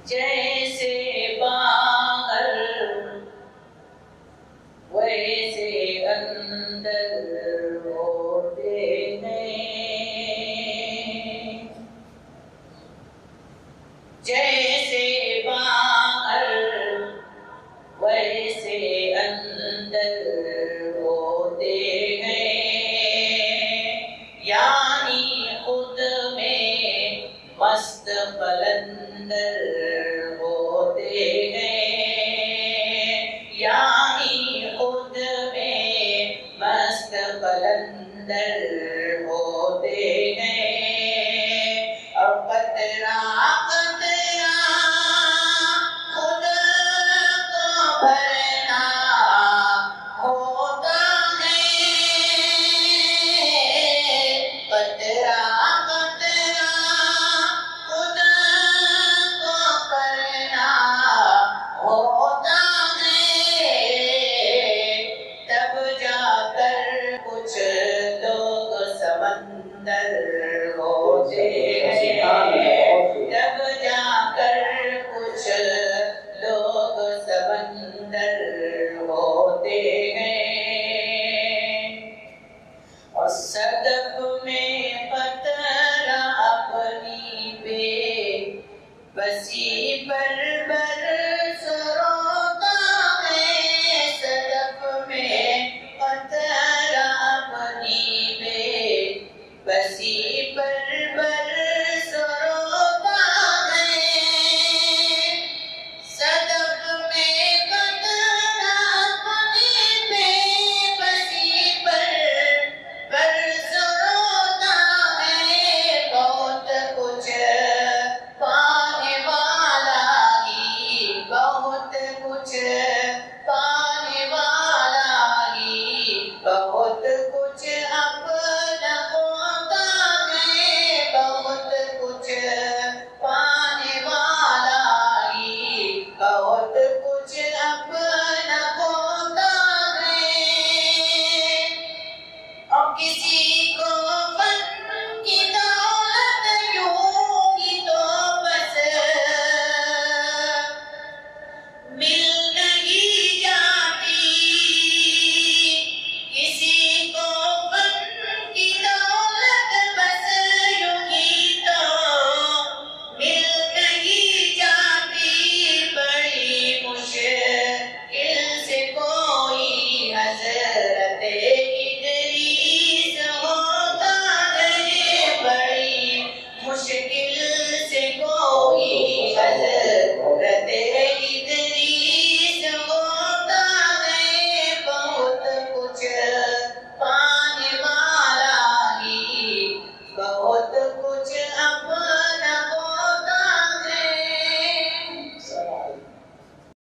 जैसे बाहर वैसे अंदर होते हैं, जैसे बाहर वैसे अंदर होते हैं, यानी खुद में मस्त कलंदर होते हैं, यानी खुद में मस्त कलंदर होते हैं। और कतरा कतरा खुद को भरना होता है, कतरा कतरा खुद को करना होता है, तब जाकर कुछ लोग समंदर होते हैं, तब जाकर कुछ लोग समंदर होते हैं। और सदफ में कतरा अपनी बेबसी